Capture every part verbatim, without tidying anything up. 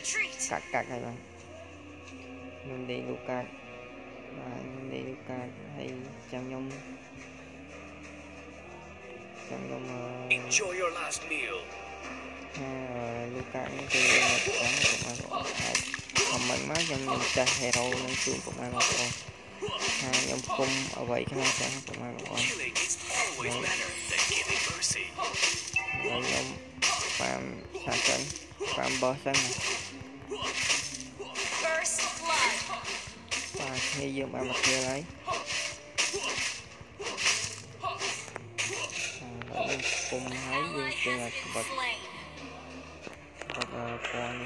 cắt cắt hay bạn mình đi Lucas và mình đi Lucas hay trong nhóm trong nhóm Enjoy your last meal. ha Lucas nó kêu một quán cũng mà còn mình má trong nhóm ta hero nên xuống cũng ai một con hai nhóm cung ở vậy cái hai sáng cũng ai một con rồi nhóm farm xa sân farm bơ sân này và khi dương ba mặt kia lấy rồi cùng thấy dương kia là vật vật con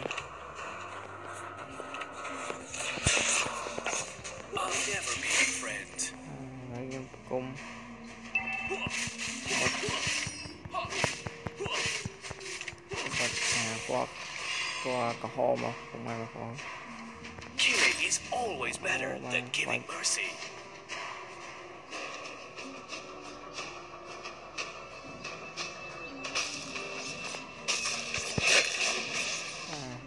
lấy dương cung vật vật à qua qua cả hồ mà không ai mà con Killing is always better than giving mercy. À,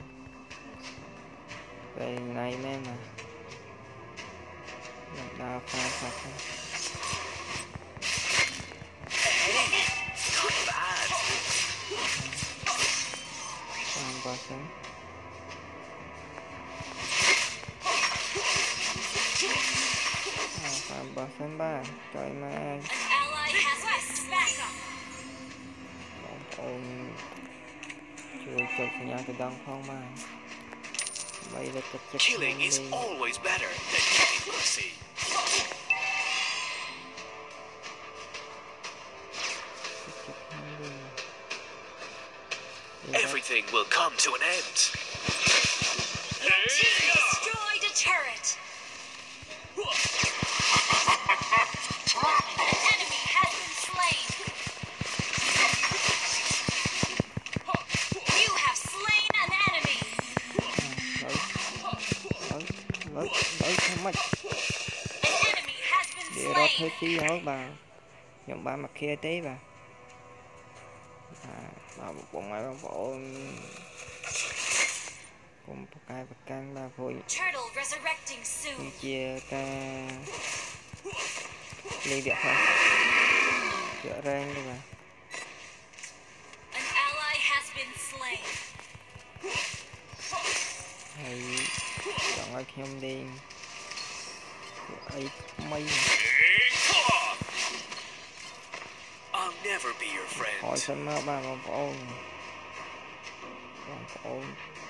về này nên mà đào pha sạch ba sáng phạm ba sáng ba trời mà ôn chưa chụp nhà từ đông không mà bây giờ chặt chặt Killing is always better than giving mercy. Everything will come to an end. Your team destroyed a turret. An enemy has been slain. You have slain an enemy. Lấy lấy không mất. An enemy has been Để ra thấy slain. tí hết bà. Nhậm ba mặt kia tí bà. À, bà bộ máy bà bộ cùng một cái vật căng ba vui đi chia ca ly đẹp thôi dựa rang đi bà hay chọn ai không đi ấy mấy I'll never be your friend. hỏi sân mơ ba bà bộ bà bộ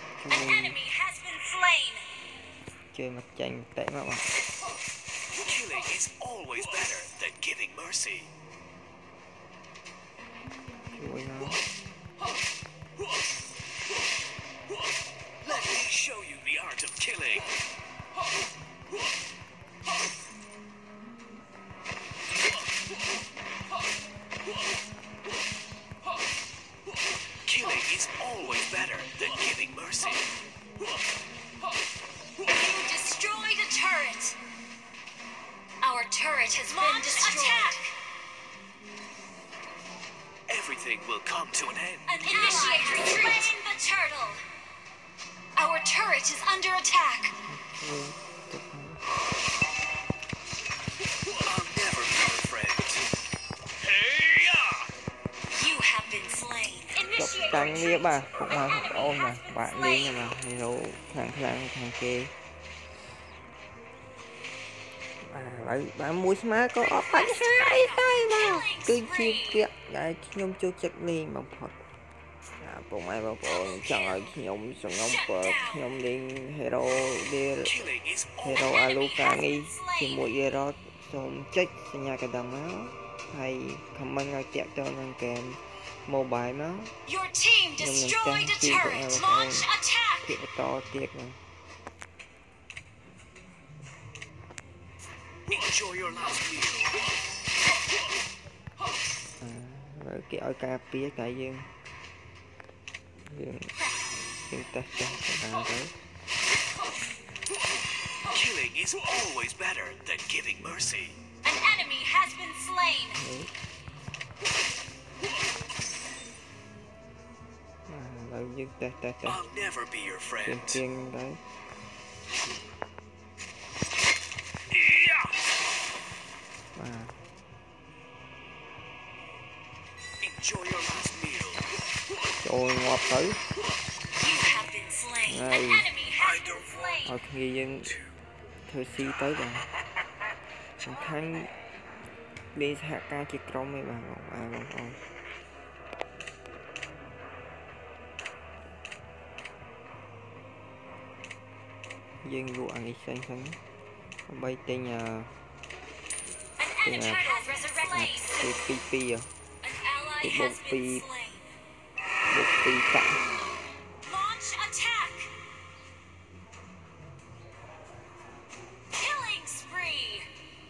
chơi mặt tranh tệ mà bạn. Killing is always better than giving mercy. Chui nó. Let me show you the art of killing. Killing is always better than giving mercy. You destroyed a turret. Our turret has been destroyed. Attack. Everything will come to an end. An initiate retreat. Slain the turtle. Our turret is under attack. I'll never be your friend. Hey-ya! You have been slain. Chọc trắng đi bà, cũng mà ôn mà, bạn đi nhưng mà hero thằng thằng thằng kia. À, lấy bạn mua smart có ốp bánh hai tay mà cứ chiêu việc đại nhung chưa chắc liền bằng Phật. À, bộ máy bảo bộ chẳng ở nhung sừng ông bờ nhung đi hero đi hero aluka nghi chỉ mua hero xong chết nhà cái đồng áo hay comment ngay tiệm cho ngân kèm mobile nó Your team destroyed a turret. Launch attack. tiệm to tiệc này. Enjoy your last meal. À, rồi cái ở cà phía cái dương dương dương ta cho ta tới. Killing is always better than giving mercy. An enemy has been slain. À, Rồi dừng tè tè tè. I'll never be your Tiền friend. tiền đấy. Mà Enjoy your last meal. trôi ngọt tới. You have been slain. An Này. enemy has been slain. Thôi nghi dân thời si tới rồi. Thằng khăn đi hạ ca chiếc trong mấy bà vòng à vòng ôi. Dân vụ ăn đi xanh xanh. Bay tên nhà An enemy has resurrected. cái pi pi à. An ally Cái has bột been pi slain. bột pi cặn. Launch attack. Killing spree.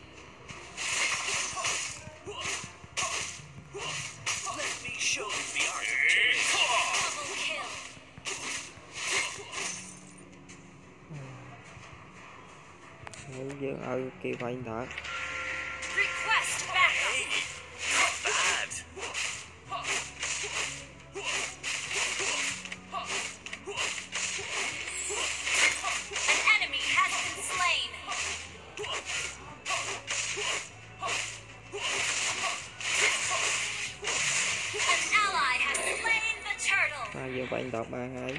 Let me show you the art of killing. Double kill. Thấy dân ở kia phải đỡ. Request backup. Hey, not bad. An enemy has been slain. An ally has slain the turtle. À, giờ phải đỡ ba ngay.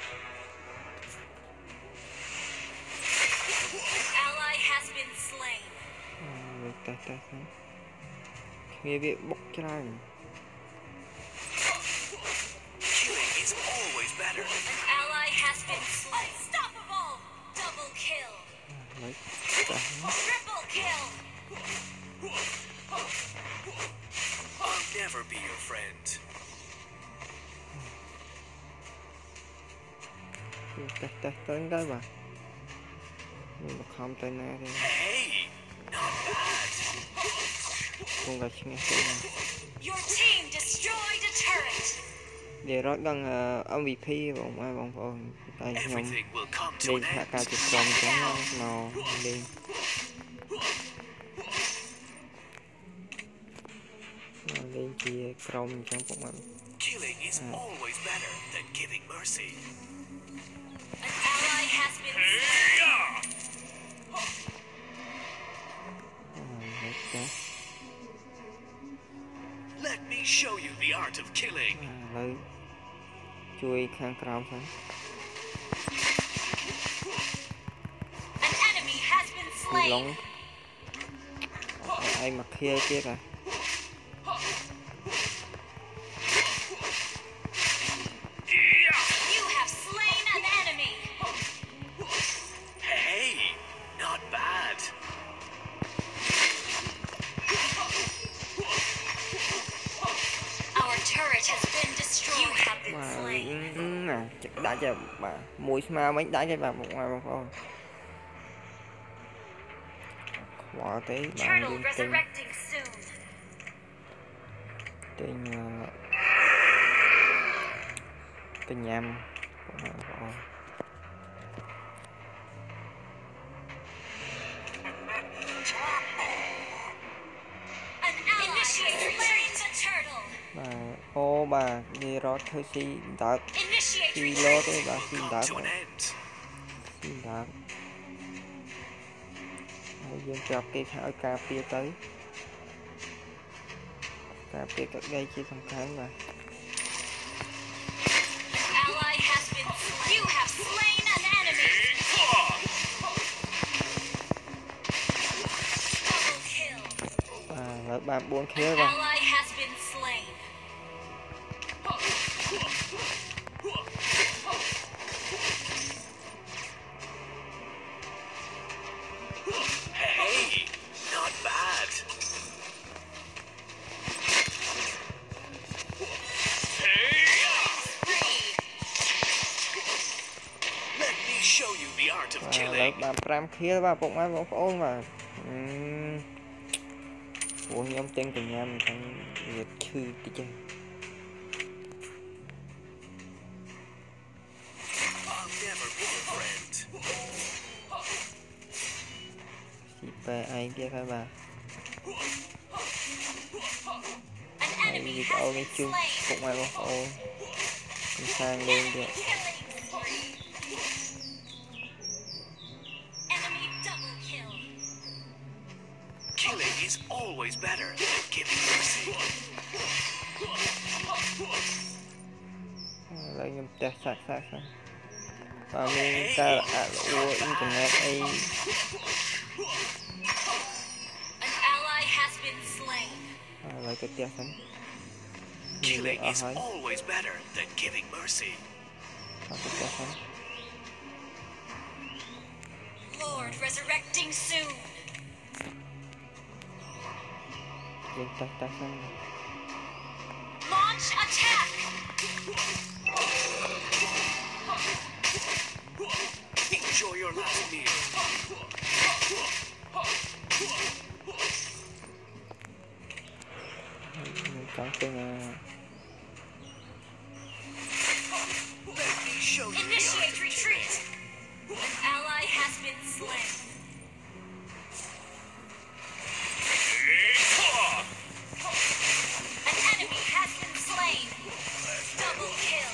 An ally has been slain. À, ta ta ta. Nghe việc bốc cho ra. Killing is always better. An ally has been slain. Unstoppable. Double kill. Lấy ta. Triple kill. I'll never be your friend. Ta ta tới cái bà. Nhưng mà không tới nè thì Hey, not bad. không gặp nghe tên này. Your team destroyed a turret. Để rót đang em vê pê vòng ai vòng vòng tay nhóm Everything will come to lên an hạ end. ca chụp trong trắng màu lên. Nó lên chia chrome trắng cũng ăn. Killing is always better than giving mercy. An ally has been slain. Lấy cá. Let me show you the art of killing. À, lấy chui khang chrome xong. An enemy has been Đi slain. lông. Ai mặc kia kia rồi. You have slain an enemy. Hey, not bad. Our turret has been destroyed. You have been Mà slain. nè chắc đã cho bà mùi ma mấy đã cho bà một ngoài một con quả tí bạn Turtle liên tên resurrecting soon. tên uh, tên nhâm của họ. An ally has slain the turtle. Bà ô bà đi rót thôi xí đợt Initiate xí lô retreat. tới bà xí Come đợt to an end. xí đợt dân chọc cái thảo cà phê tới cà phê các đây chỉ thằng kháng bà. An ally has been slain. You have slain an enemy. Double kill. À lợi bà buôn khía An bà. ally has been slain. Hey, not bad. Three. Let me show you the art of Và lợi killing. bà pram khía bà bụng ai bụng ôn mà. Ủa nhóm tên của nhà mình thằng Việt chư tí chứ. I'll never be your friend. Chị bà ai kia thôi bà. An Ai enemy gì has ôn been cái chư slain. bụng ai bụng ôn. sang lên được. Enemy double kill. Killing is always better than giving mercy. Lấy nhầm test sạc sạc sạc. Và mình ta đã ua internet ấy. An ally has been slain. Lấy cái test sạc. Killing is always better than giving mercy. Lord resurrecting soon. Launch attack. Enjoy your last meal. Initiate retreat. An ally has been slain. An enemy has been slain. Double kill.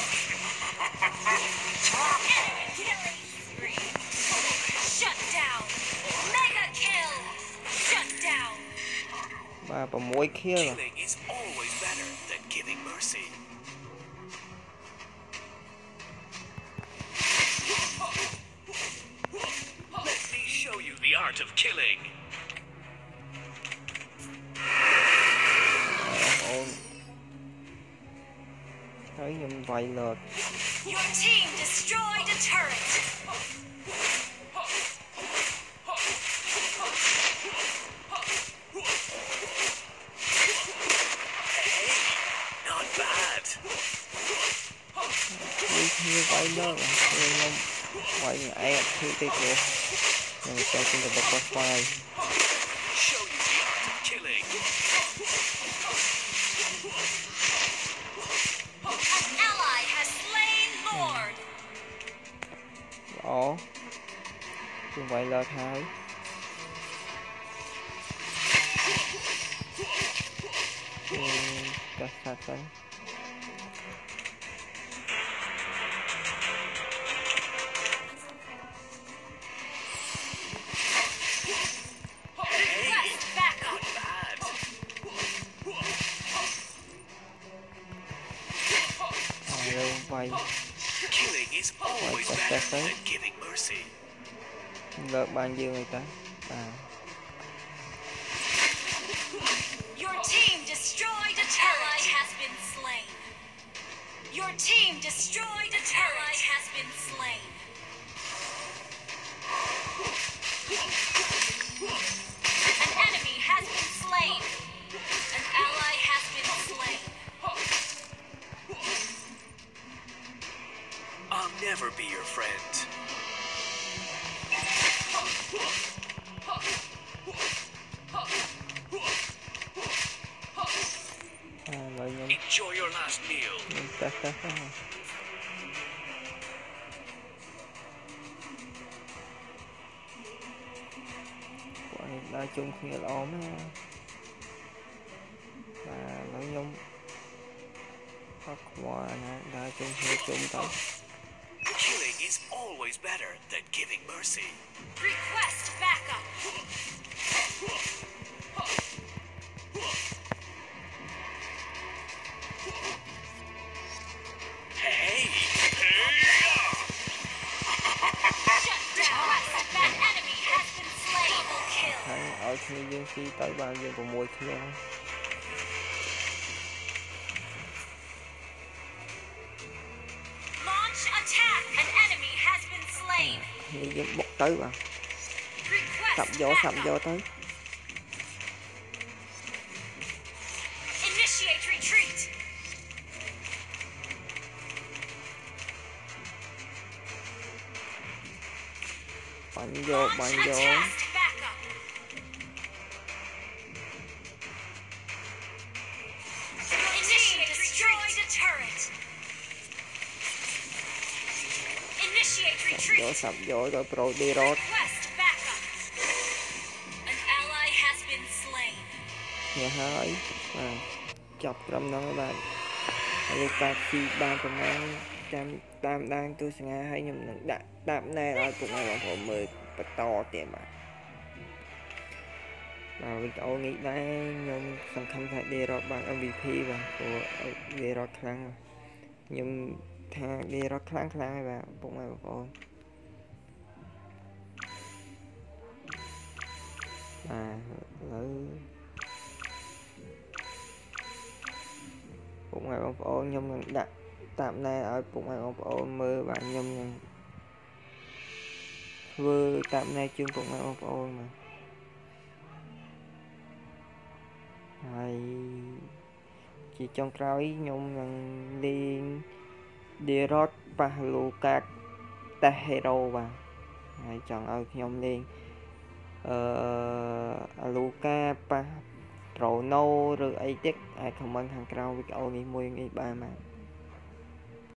Enemy killing spree. Shut down. Mega kill. Shut down. Ba và mỗi kia rồi. Killing is always better than giving mercy. Let me show you the art of killing. Thấy nhầm vài lượt. Your team destroyed a turret. Not bad. Như vậy đó là không quay ngại khi cái cổ mình sẽ trên được bật file. Show you the art of killing. An ally has slain Lord. Đó. Như vậy là thái. Cắt sạch đấy. Killing is always better than giving mercy. Lợt bao nhiêu người ta? À. Your team destroyed a turret. Ally has been slain. Your team destroyed a turret. Ally has been slain. An enemy has been slain. An ally has been slain. I'll never be your friend. Enjoy your last meal. Quả này đa chung khi là ốm á. Và nói nhung phát quả này đa chung khi chung tới. Killing is always better than giving mercy. Request backup. Hey! Shut down. An enemy has been slain. Double kill. Thằng ở khi dương khi tới bao nhiêu của mùi kia. Launch attack. An enemy has been slain. Đi giúp bốc tới vào. Sập Request vô sập backup. vô tới. Initiate retreat. Bắn vô bắn Launch vô. attack backup. Initiate destroyed a turret. Initiate Sập retreat. vô sập vô rồi pro đi rốt. Request backup. An ally has been slain. Nhà hơi. À, chọc trong đó các bạn. ហើយកាស៊ីបានប្រមាណចាំតាមដានទស្សនាឲ្យខ្ញុំនឹងដាក់តាមណែឲ្យពុកម៉ែបងប្អូនមើលបន្តទៀតបាទបាទវីដេអូនេះដែរខ្ញុំសង្ឃឹមថាដេរ៉តបាន em vê pê បាទព្រោះដេរ៉តខ្លាំងខ្ញុំថាដេរ៉តខ្លាំងខ្លាំងហើយបាទពុកម៉ែបងប្អូនបាទឥឡូវពុកម៉ែបងប្អូនខ្ញុំនឹងដាក់តាមណែឲ្យពុកម៉ែបងប្អូនមើលបាទខ្ញុំនឹងធ្វើតាមណែជូនពុកម៉ែបងប្អូនបាទហើយជាចុងក្រោយខ្ញុំនឹងលេង Derot ប៉ះលូកាតាហេរ៉ូបាទហើយចង់ឲ្យខ្ញុំលេងអឺលូកាប៉ះប្រូណូឬអីទៀតអាចខមមិនខាងក្រោមវីដេអូនេះមួយនេះបានបាទ